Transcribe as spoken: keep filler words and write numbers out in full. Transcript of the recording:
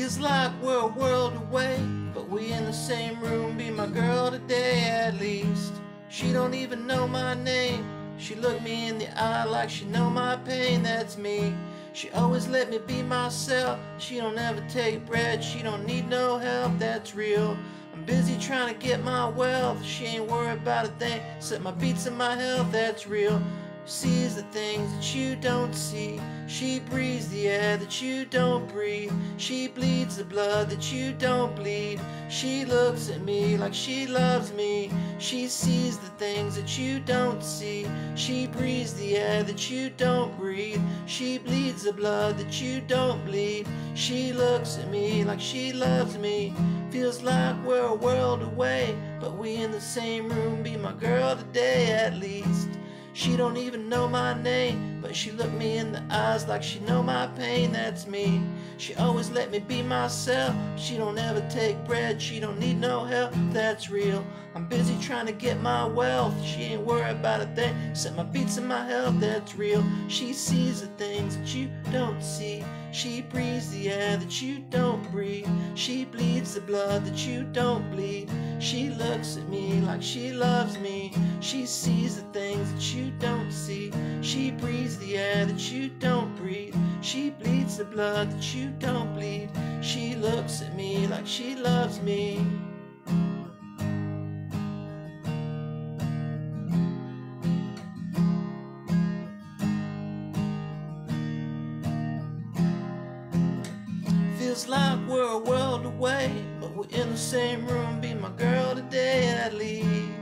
Feels like we're a world away, but we in the same room. Be my girl today at least. She don't even know my name. She looked me in the eye like she know my pain. That's me. She always let me be myself. She don't ever take bread. She don't need no help. That's real. I'm busy trying to get my wealth. She ain't worried about a thing except my beats and my health. That's real. Sees the things that you don't see. She breathes the air that you don't breathe. She bleeds the blood that you don't bleed. She looks at me like she loves me. She sees the things that you don't see. She breathes the air that you don't breathe. She bleeds the blood that you don't bleed. She looks at me like she loves me. Feels like we're a world away, but we in the same room. Be my girl today at least. She don't even know my name, but she looked me in the eyes like she know my pain. That's me. She always let me be myself. She don't ever take bread. She don't need no help. That's real. I'm busy trying to get my wealth. She ain't worried about a thing except my beats and my health. That's real. She sees the things that you don't see. She breathes the air that you don't breathe. She bleeds the blood that you don't bleed. She looks at me like she loves me. She sees the things that you don't see. She breathes the air that you don't breathe. She bleeds the blood that you don't bleed. She looks at me like she loves me. Feels like we're a world away, but we're in the same room. Be my girl today at least.